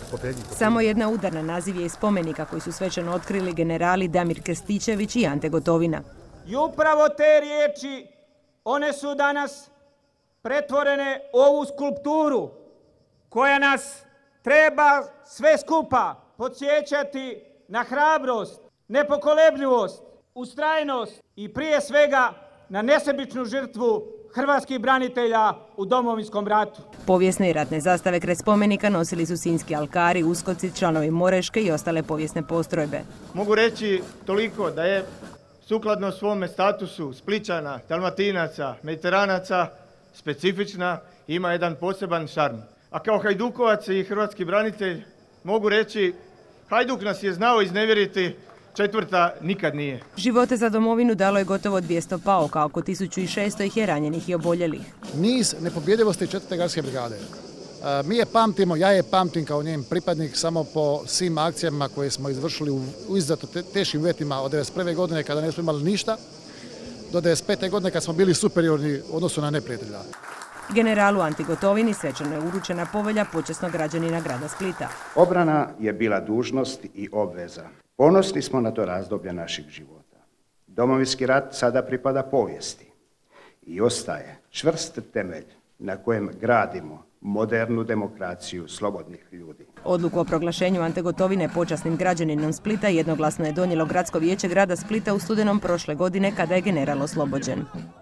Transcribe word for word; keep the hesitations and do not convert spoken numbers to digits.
Samo jedna udarna naziv je iz spomenika koji su svečano otkrili generali Damir Krstičević i Ante Gotovina. I upravo te riječi, one su danas pretvorene u ovu skulpturu koja nas treba sve skupa podsjećati na hrabrost, nepokolebljivost, ustrajnost i prije svega na nesebičnu žrtvu hrvatskih branitelja u Domovinskom ratu. Povijesne i ratne zastave kraj spomenika nosili su sinjski alkari, uskoci, članovi Moreške i ostale povijesne postrojbe. Mogu reći toliko da je sukladno svome statusu Splićana, Dalmatinaca, Mediteranaca specifična, ima jedan poseban šarm. A kao Hajdukovac i hrvatski branitelj mogu reći Hajduk nas je znao iznevjeriti, četvrta nikad nije. Živote za domovinu dalo je gotovo dvjesto pauka, oko tisuću šesto ih je ranjenih i oboljelih. Niz nepobjedivosti četvrte gardske brigade. Mi je pamtimo, ja je pamtim kao njen pripadnik samo po svim akcijama koje smo izvršili u izuzetno teškim uvjetima od devedeset prve godine kada nismo imali ništa, do devedeset pete godine kad smo bili superiorni u odnosu na neprijatelja. Generalu Anti Gotovini svečano je uručena povelja počasnog građanina grada Splita. Obrana je bila dužnost i obveza. Ponosni smo na to razdoblje naših života. Domovinski rat sada pripada povijesti i ostaje čvrst temelj na kojem gradimo modernu demokraciju slobodnih ljudi. Odluku o proglašenju Ante Gotovine počasnim građaninom Splita jednoglasno je donijelo Gradsko vijeće grada Splita u studenom prošle godine kada je general oslobođen.